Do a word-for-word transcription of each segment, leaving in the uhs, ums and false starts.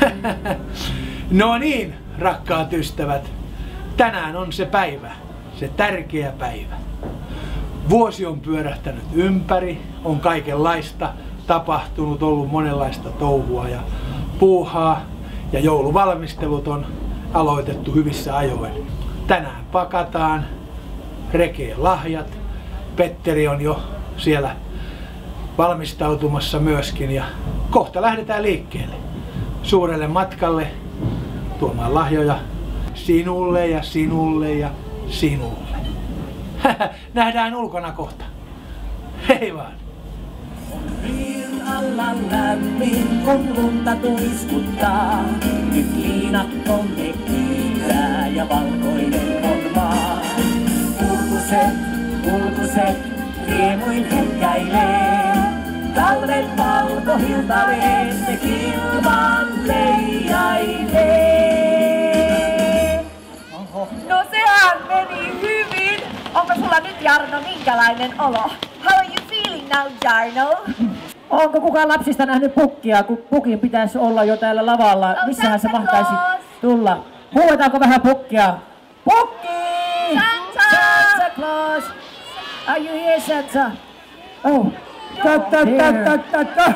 No niin, rakkaat ystävät. Tänään on se päivä, se tärkeä päivä. Vuosi on pyörähtänyt ympäri, on kaikenlaista tapahtunut, ollut monenlaista touhua ja puuhaa ja jouluvalmistelut on aloitettu hyvissä ajoin. Tänään pakataan, rekee lahjat. Petteri on jo siellä valmistautumassa myöskin ja kohta lähdetään liikkeelle suurelle matkalle tuomaan lahjoja sinulle ja sinulle ja sinulle. Nähdään ulkona kohta. Hei vaan! Riin alla lämmin, kun lunta tuiskuttaa. Nyt liinat tonne kiitää ja valkoinen on maa. Kulkuset, kulkuset, riemuin henkäilee. Talven valkohiltaveenne kilvan leijailee. No sehän meni hyvin. Onko sulla nyt, Jarno, minkälainen olo? How are you feeling now, Jarno? Onko kukaan lapsista nähnyt pukkia, kun pukin pitäisi olla jo täällä lavalla? Oh, missähän se Santa mahtaisi Claus. tulla? Huudetaanko vähän pukkia? Pukki! Santa! Santa Claus! Are you here, Santa? Oh. Ta, ta, ta, ta, ta, ta.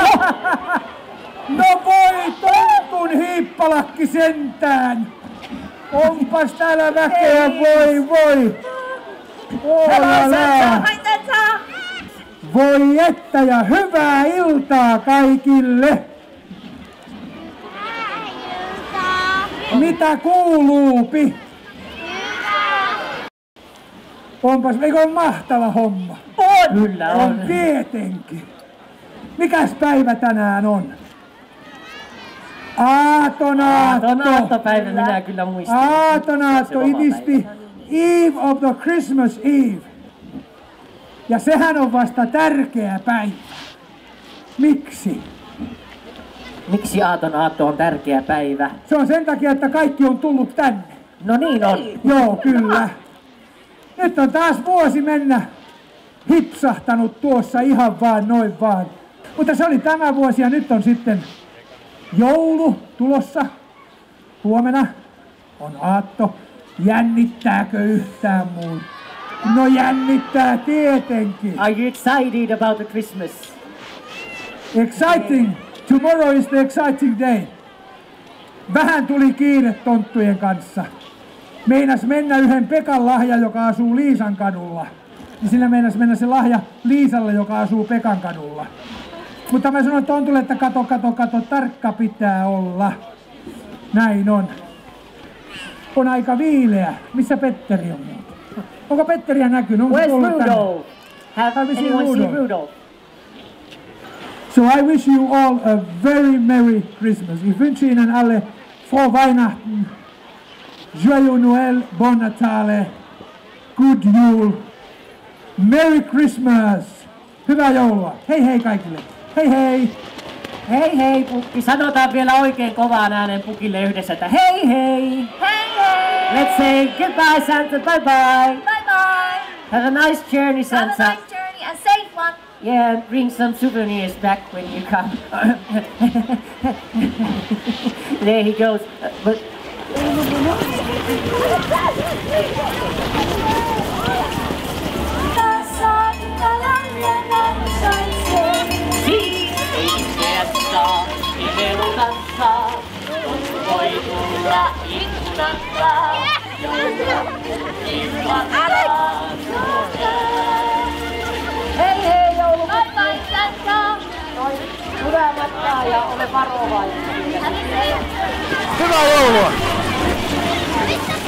No voi tontun hiippalakki sentään! Onpas täällä väkeä, voi voi! Hello, Santa! Ojalaa! Hi, Santa! Voi että ja hyvää iltaa kaikille! Mitä kuuluupi? Onpas, eikö on mahtava homma? On! Kyllä on. On tietenkin. Mikäs päivä tänään on? Aatonaatto. Aatonaattoppäivä minä kyllä muistan. Aatonaatto, it is the eve of the Christmas Eve. Ja sehän on vasta tärkeä päivä. Miksi? Miksi aatonaatto on tärkeä päivä? Se on sen takia, että kaikki on tullut tänne. No niin on. Joo, kyllä. Nyt on taas vuosi mennä hipsahtanut tuossa ihan vaan noin vaan. Mutta se oli tämä vuosi ja nyt on sitten joulu tulossa. Huomenna on aatto. Jännittääkö yhtään muun? No jännittää tietenkin. Are you excited about the Christmas? Exciting. Tomorrow is the exciting day. Vähän tuli kiire tonttujen kanssa. Meinas mennä yhden Pekan lahja, joka asuu Liisan kadulla. Niin sillä meinas mennä se lahja Liisalle, joka asuu Pekan kadulla. Mutta mä sanoin tontulle, että kato, kato, kato, tarkka pitää olla. Näin on. On aika viileä. Missä Petteri on muuten? Onko Petteriä näkynyt? Onko Where's tullut tänne? Rudolph? Have Have you seen anyone seen Rudolph? Rudolph? So I wish you all a very Merry Christmas. Ich wünsche Ihnen alle frohe Weihnachten, Joyeux Noël, Bon Natale, Good Jul, Merry Christmas, hyvää joulua. Hei hei kaikille. Hei hei. Hei hei pukki, sanotaan vielä oikein kovaan äänen pukille yhdessä, että hei hei! Hei hei! Let's say goodbye Santa, bye bye! Bye bye! Have a nice journey Have a Santa! nice journey, a safe one! Yeah, and bring some souvenirs back when you come. There he goes. Uh, but Itseässä imelun kanssa voi tulla ikkunasta. hei hei joulukutti! Bye bye, Santa! Hyvää matkaa ja ole varovainen. Hyvää joulua!